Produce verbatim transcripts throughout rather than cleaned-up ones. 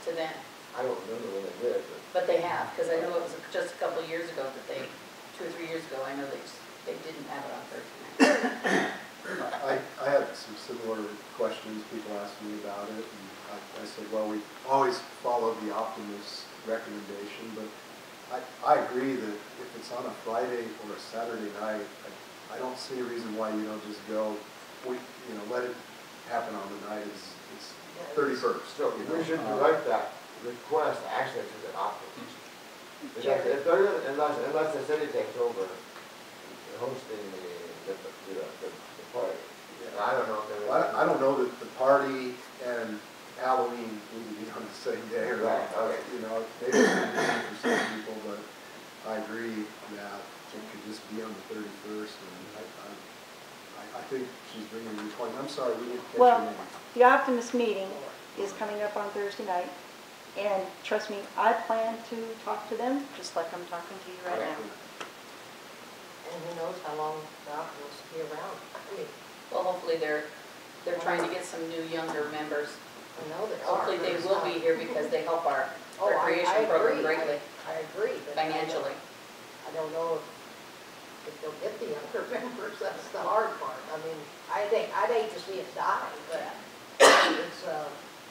to them. I don't remember when they did, but. But they have, because I know it was just a couple of years ago that they, two or three years ago, I know they, they didn't have it on Thursday night. I, I had some similar questions, people asked me about it, and I, I said, well, we always follow the Optimus recommendation, but I, I agree that if it's on a Friday or a Saturday night, I, I don't see a reason why you don't just go, we, you know, let it happen on the night, it's, it's thirty-first. So you we know? should uh, direct that request actually to the Optimus. Because if they're, unless, unless the city takes over hosting the, the, the, the, the party. Yeah. I don't know if there is. I, I don't know that the party and Halloween need to be on the same day or right. not. Okay. You know, maybe it's convenient for some people, but I agree that it could just be on the thirty-first. And I, I, I think she's bringing a new point. I'm sorry, we didn't catch well, your name. The Optimus meeting is coming up on Thursday night, and trust me, I plan to talk to them just like I'm talking to you right okay. now. And who knows how long the Optimus will be around. I mean, Well, hopefully they're, they're trying to get some new younger members. I know they are. Hopefully they will be here because they help our Oh, I- I recreation program agree. greatly, I, I agree. but I don't- financially. I don't know if, if they'll get the younger members, that's the hard part. I mean, I think, I'd hate to see it die, but it's, uh,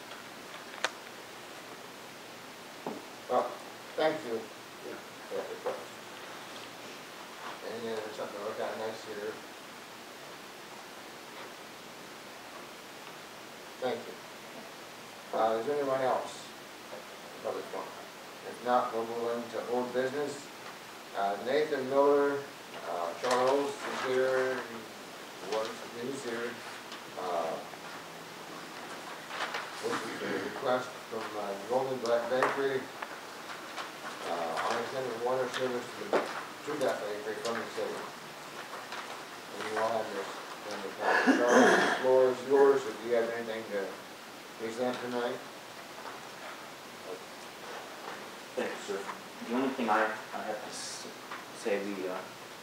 Well, thank you. Yeah. Yeah. And then there's something to look at next year. Thank you. Uh, is there anyone else? Public one. If not, we'll move on to old business. Uh, Nathan Miller, uh, Charles is here, Warren is here. Uh, this is a request from uh, Golden Black Bakery. Uh, on extended water service to, to that bakery from the city. And you all have this in the packet. Charles, the floor is yours. If you have anything to present tonight. Thank you, sir. The only thing I, I have to s say, we uh,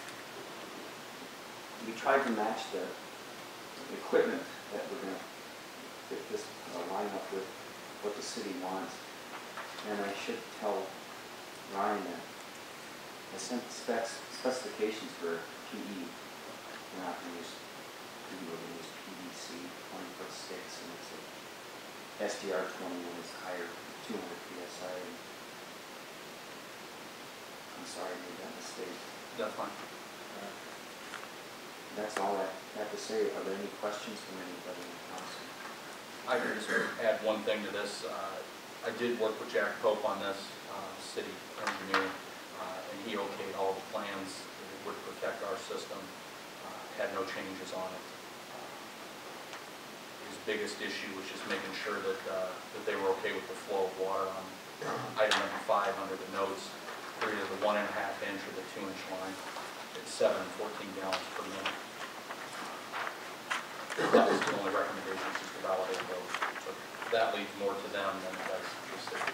we tried to match the, the equipment that we're going to fit this uh, line up with what the city wants. And I should tell Ryan that I sent specs, specifications for P E. We're not going to use P E, we're going to use P V C, twenty foot sticks, and it's a S D R twenty-one is higher, two hundred P S I. I'm sorry I made that mistake. That's fine. Uh, that's all I have to say. Are there any questions from anybody in the council? I can just add one thing to this. Uh, I did work with Jack Pope on this, uh, city engineer, uh, and he okayed all the plans that would protect our system. Uh, had no changes on it. Uh, his biggest issue was just making sure that uh, that they were okay with the flow of water on uh, item number five under the notes. For either the one and a half inch or the two inch line, it's seven and fourteen gallons per minute. That was the only recommendation, just to validate those. So that leaves more to them than it does to the city.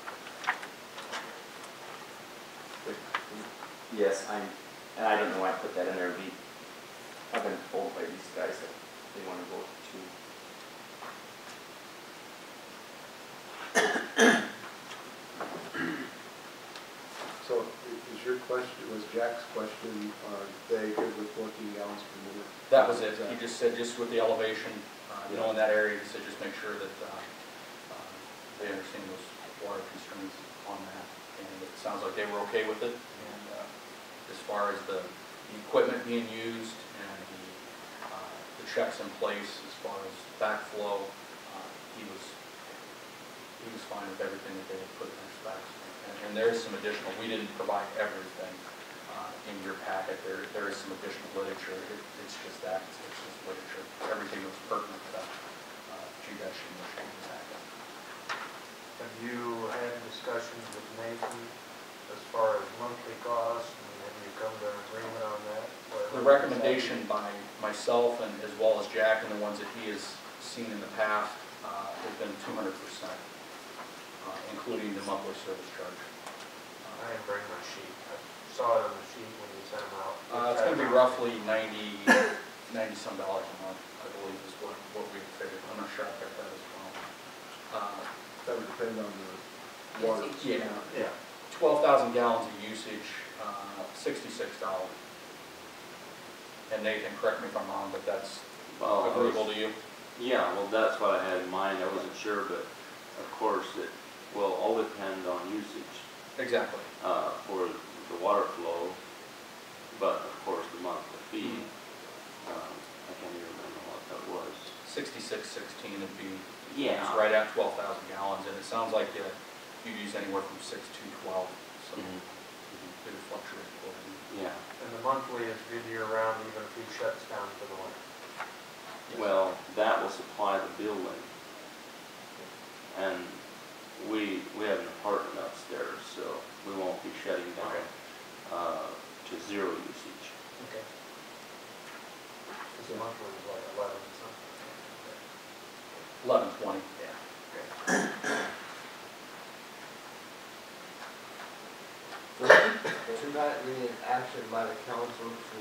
Yes, I'm, and I don't know why I put that in there. We, I've been told by these guys that they want to vote to. So is your question, was Jack's question, are they good with fourteen gallons per minute? That was it. He just said, just with the elevation, uh, you know, in that area, he said just make sure that uh, uh, they understand those water constraints on that. And it sounds like they were okay with it. And uh, as far as the, the equipment being used and the, uh, the checks in place as far as backflow, uh, he was he was fine with everything that they had put in their specs. And, and there is some additional. We didn't provide everything uh, in your packet. There there is some additional literature. It, it's just that. It's, it's just literature. Everything was pertinent to uh, G dash in the packet. Have you had discussions with Nathan as far as monthly costs, and have you come to an agreement on that? The recommendation by myself and as well as Jack and the ones that he has seen in the past uh, has been two hundred percent, uh, including the monthly service charge. I didn't bring my sheet. I saw it on the sheet when you sent them out. Uh, it's going to be roughly ninety, ninety some dollars a month, I believe, is what, what we figured. I'm not sure I picked that as well. Uh, that would depend on the water. Usage. Yeah. Yeah. twelve thousand gallons of usage, uh, sixty-six dollars. And Nathan, correct me if I'm wrong, but that's Well, I was- agreeable to you? Yeah, well, that's what I had in mind. I wasn't sure, but of course, it will all depend on usage Exactly. uh, for the water flow, but of course, the monthly fee, um, I can't even remember what that was. Sixty-six sixteen would be, Yeah. it's right at twelve thousand gallons, and it sounds like uh, you use anywhere from six to twelve, so Mhm. it would fluctuate accordingly. Yeah, And the monthly is good year round, even if he shuts down for the winter. Yes. well, that will supply the building. And we, we have an apartment upstairs, so we won't be shutting down Okay. uh, to zero usage. Okay. Because the monthly is like eleven something. Eleven twenty. Yeah. So tonight, we need action by the council to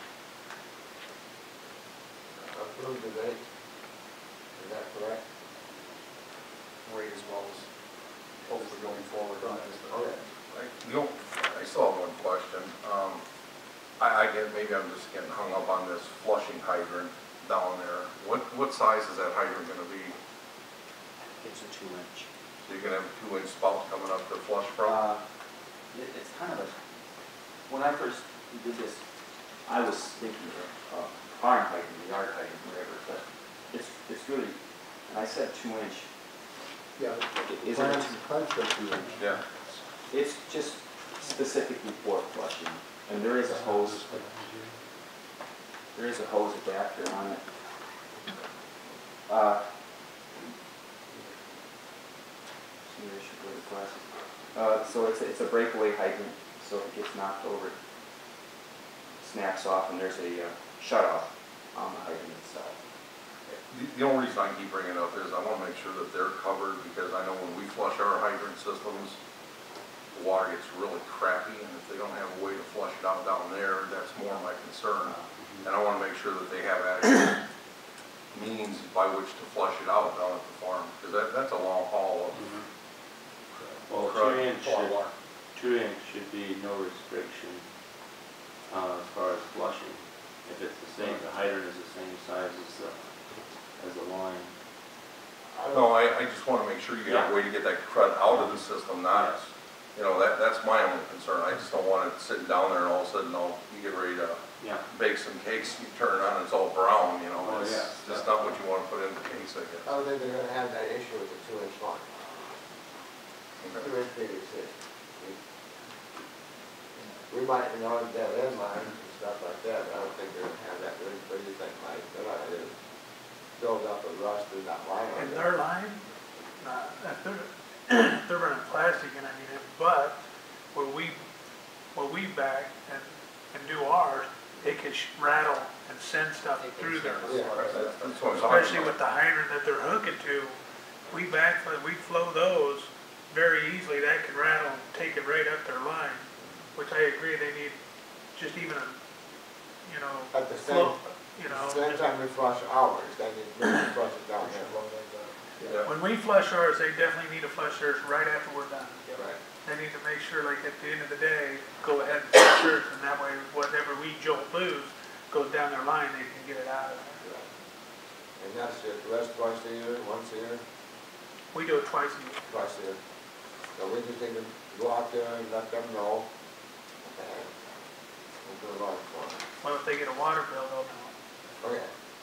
approve the rate. Is that correct? Rate as well as hopefully going forward. Okay. I- You know, I still have one question. Um, I, I get, maybe I'm just getting hung up on this flushing hydrant down there. What, what size is that hydrant gonna be? It's a two inch. So you're gonna have a two inch spout coming up to flush from? Uh, it, it's kind of a, when I first did this, I was thinking of, uh, barn hydrant, the yard hydrant, whatever, but it's, it's really, and I said two inch, Yeah, Is it- plans, plans show two inch. Yeah. it's just specifically for flushing, and there is a hose, there is a hose adapter on it. Uh, maybe I should go to glasses. Uh, so it's, a- it's a breakaway hydrant, so if it gets knocked over, it snaps off, and there's a uh, shut off on the hydrant itself. The, the only reason I keep bringing it up is I wanna make sure that they're covered, because I know when we flush our hydrant systems, the water gets really crappy, and if they don't have a way to flush it out down there, that's more my concern. And I wanna make sure that they have adequate means by which to flush it out down at the farm, because that, that's a long haul of. Well, Correct. two inch, A lot of should- water. two inch should be no restriction uh, as far as flushing. If it's the same, the hydrant is the same size as the, as the line. No, I, I just wanna make sure you got a Yeah. way to get that crud out of the system, not, Yes. you know, that, that's my only concern. I just don't want it sitting down there and all of a sudden, no, you get ready to Yeah. bake some cakes, you turn it on, it's all brown, you know, Oh, it's yeah. just not what you wanna put in the cakes, I guess. I don't think they're gonna have that issue with the two inch line. Two inch P V C. We might, you know, dead end lines and stuff like that, but I don't think they're gonna have that. What do what do you think, Mike? They're not gonna build up with rust in that line. are In they? their line, uh, if they're, if they're running plastic and I mean, it, but where we, where we back and, and do ours, it can sh- rattle and send stuff through there. Yeah. That's that's what I'm talking Especially with about. the hydrant that they're hooking to, we back, we flow those very easily, that can rattle and take it right up their line, which I agree, they need just even a, you know, At the same, flow, you know. same time we flush ours, then you really flush it down there. Yeah. When we flush ours, they definitely need to flush theirs right after we're done. Right. They need to make sure, like, at the end of the day, go ahead and flush theirs, and that way, whatever we jolt loose goes down their line, they can get it out of there. Right. And that's it, the rest twice a year, once a year, We do it twice a year. twice a year. So we just need to go out there and let them know. And we'll do it right for them. Well, if they get a water bill, they'll know. Okay.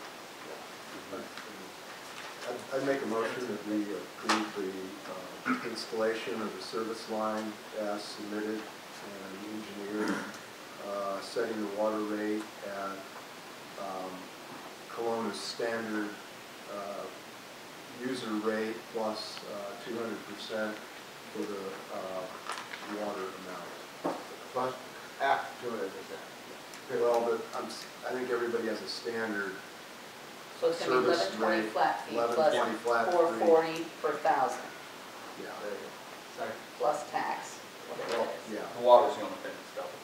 I'd, I'd make a motion that we approve the uh, installation of the service line as submitted and engineered, uh, setting the water rate at um, Kalona's standard uh, user rate plus uh, two hundred percent for the uh, water amount. Plus, at two hundred percent. Well, but I'm, s- I think everybody has a standard. So it's gonna be Service eleven twenty rate, flat fee eleven plus twenty flat four fee. forty per thousand, Yeah, There you go. Second. plus tax, whatever it is. yeah. The water's the only thing that's double.